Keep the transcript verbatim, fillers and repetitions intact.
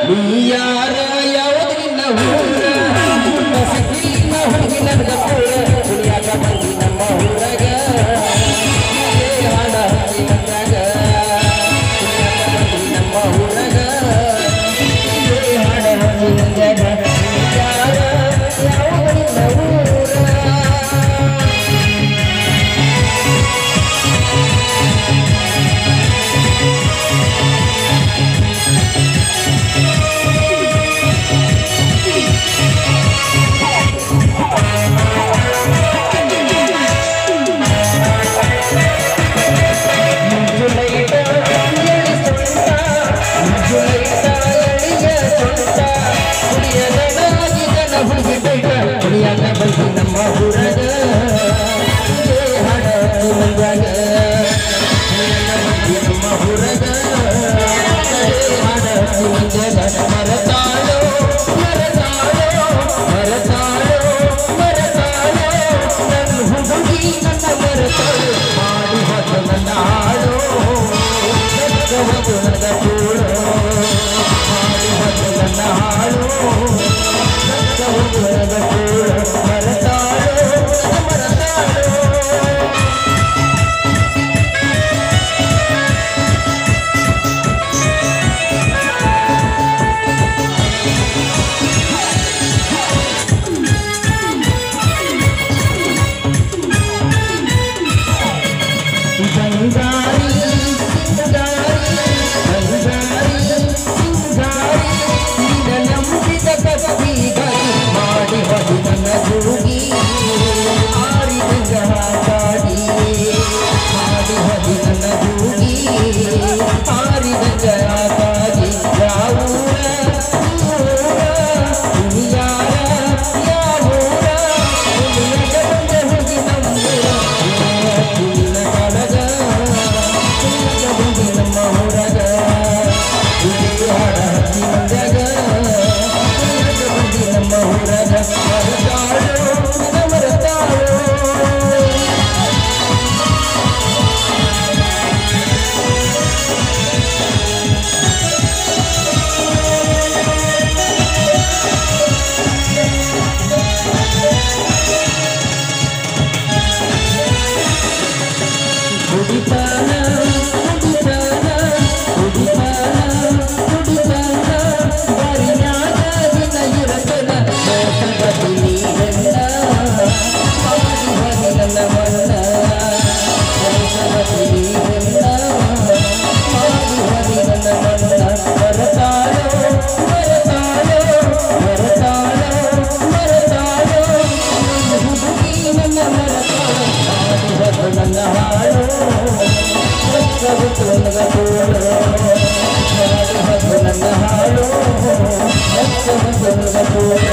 ಯಾರ ಯಾವುದು ನಿನ್ನ ಊರ ಸಿಕ್ಕಿನ ಹುಡುಗಿ ನನಗ ಪೂರ ಕುಡಿಯಾಕ ಬಂದಿ ನಮ್ಮ ಊರಾಗ ಹಾಡ ಹಂಗಾಗ ಕುಡಿಯಾಕ ಬಂದಿ ನಮ್ಮ ಊರಾಗ ಹಾಡ ಹಂಗಾಗ ಯಾರ ಯಾವುದು ನಿನ್ನ ಊರ ನಮ್ಮ ಊರಾಗ ಹಾಡ ಹಂಗಾಗ ನಮ್ಮ ಊರಾಗ ಹಾಡ ಹಂಗಾಗ ಮರತಾಳೋ ಮರತಾಳೋ ಮರತಾಳೋ ಮರತಾಳೋ ನನ್ನ ಹುಡುಗಿ ನನ್ನ ಮರತಾಳು ಮಾಡಿ ಹೊಸ ನನ್ನ ಹಾಡು ನನ್ನ ಕೂಡೋ ಮಾಡಿ ಹೊಸ ನನ್ನ ಹಾಡು ನನ್ನ ಕೂಡೋ ನನ್ನ ಹಾಡು